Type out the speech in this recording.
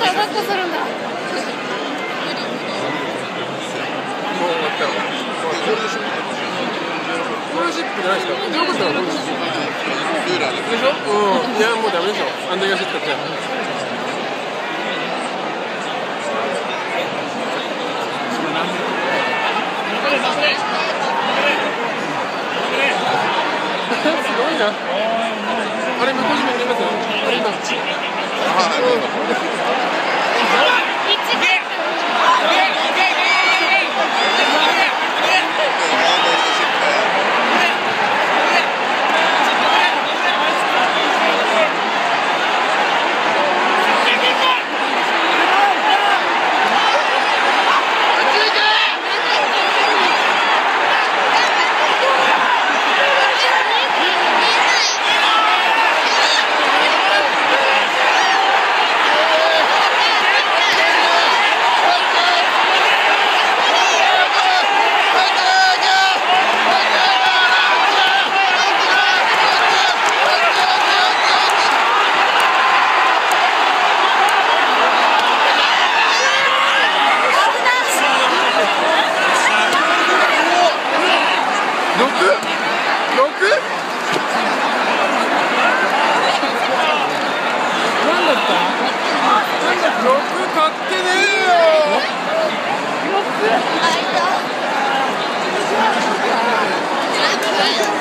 抱っこするんだ。 もう終わったよ。ゴールシップじゃないですか。どういうことだ、ゴールシップ。ルーラーでしょ。うん。いや、もうダメでしょ。あんだけ走ったって。すごいな。あれ、向こうにも見えますよ。6買ってねえよ。